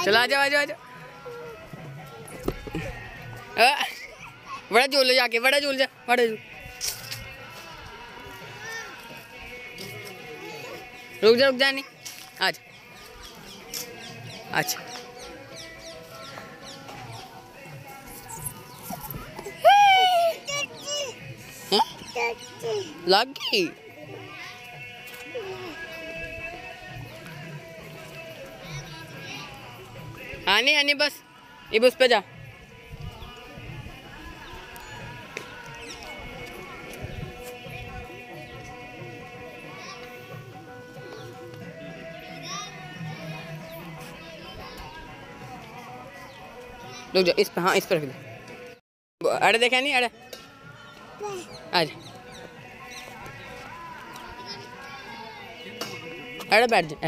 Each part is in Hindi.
चलो आ जाओ आ जाओ आ जाओ। बड़ा झूल जाके, बड़ा झूल जा, बड़ा झूल। रुक जा नहीं, आज अच्छा लग गई। आनी आनी बस ये बस पे जा। रुक जा इस पे, हाँ इस पर रख दे। अरे देखा नहीं, अरे आज अरे बैठ जा।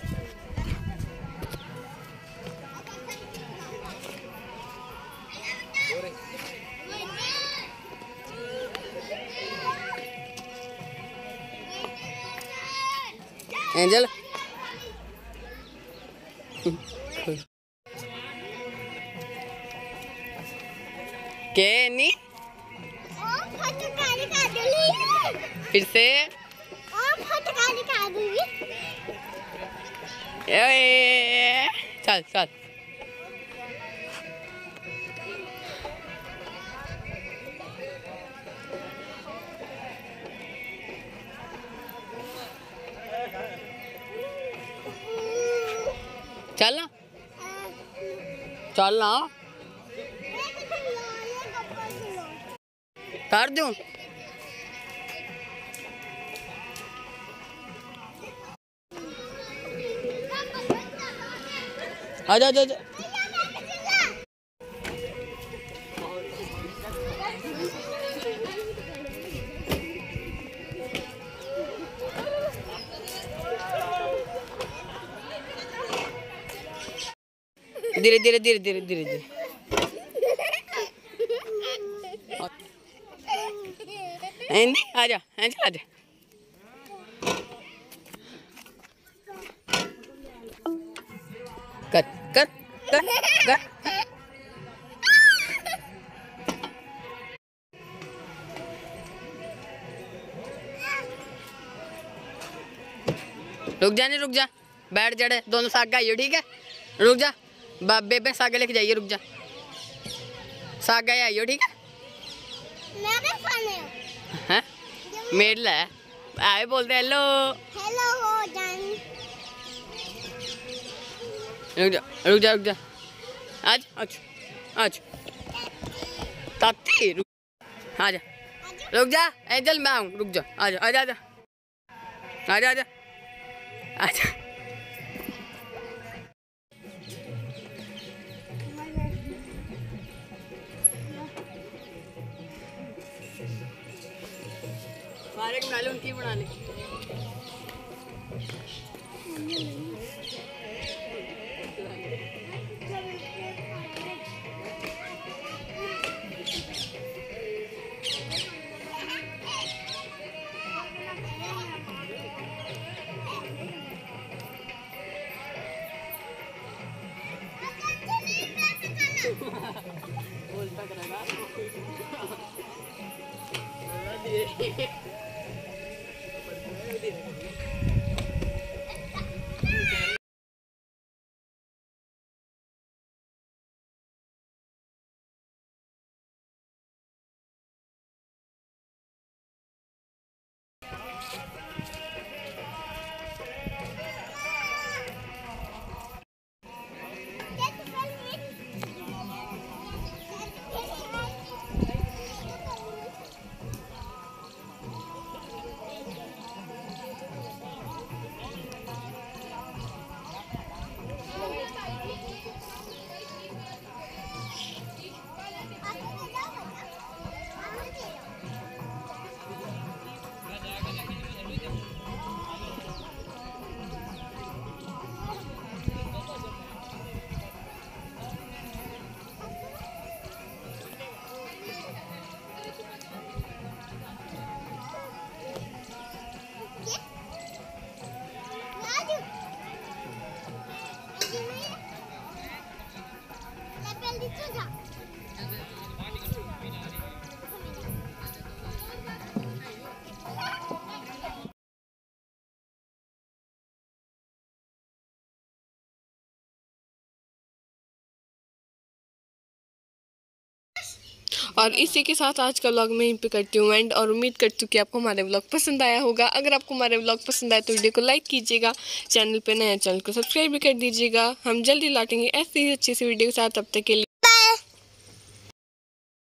एंजल के नहीं फिर से चल चल चल ना, चल ना कर दूं। आजा आजा आजा। धीरे धीरे धीरे धीरे धीरे धीरे आजा आजा आजा। कर कर कर कर। रुक जा नहीं, रुक जा, बैठ जड़े दोनों साग आइयो, ठीक है। रुक जा बेबे साग लेके जाइए, रुक जा साग आइयो, ठीक है। हैं मेरे लिए आए बोलते हेलो हेलो हो जान। रुक जा रुक जा रुक जा। आज आज आज ताती रुक आजा, रुक जा एंजल मैं आऊँ, रुक जा आजा आजा आजा आजा आजा आजा। मारे बना ले, उनकी बना ले। बोलता करेगा और इसी के साथ आज का व्लॉग मैं यहीं पे करती हूँ एंड, और उम्मीद करती हूँ कि आपको हमारे व्लॉग पसंद आया होगा। अगर आपको हमारे व्लॉग पसंद आए तो वीडियो को लाइक कीजिएगा, चैनल पे नया चैनल को सब्सक्राइब भी कर दीजिएगा। हम जल्दी लौटेंगे ऐसी ही अच्छी सी वीडियो के साथ, तब तक के लिए